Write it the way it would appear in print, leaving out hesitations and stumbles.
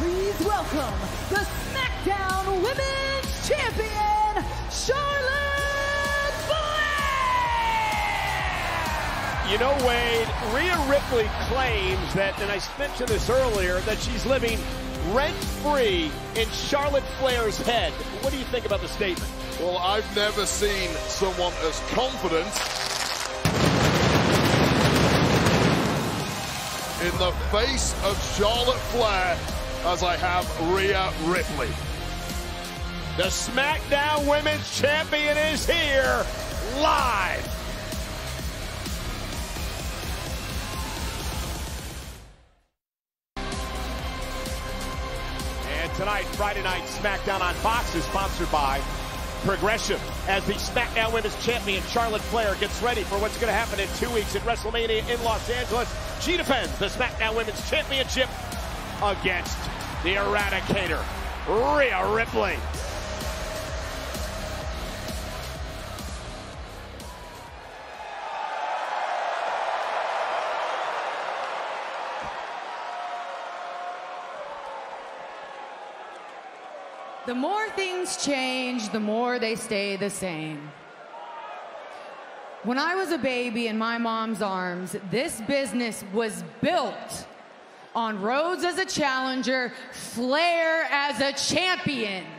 please welcome the SmackDown Women's Champion, Charlotte Flair! You know, Wade, Rhea Ripley claims that, and I mentioned this earlier, that she's living rent-free in Charlotte Flair's head. What do you think about the statement? Well, I've never seen someone as confident in the face of Charlotte Flair as I have Rhea Ripley. The SmackDown Women's Champion is here, live. And tonight, Friday Night SmackDown on Fox is sponsored by Progressive, as the SmackDown Women's Champion Charlotte Flair gets ready for what's going to happen in 2 weeks at WrestleMania in Los Angeles. She defends the SmackDown Women's Championship against the Eradicator, Rhea Ripley. The more things change, the more they stay the same. When I was a baby in my mom's arms, this business was built on Rhodes as a challenger, Flair as a champion.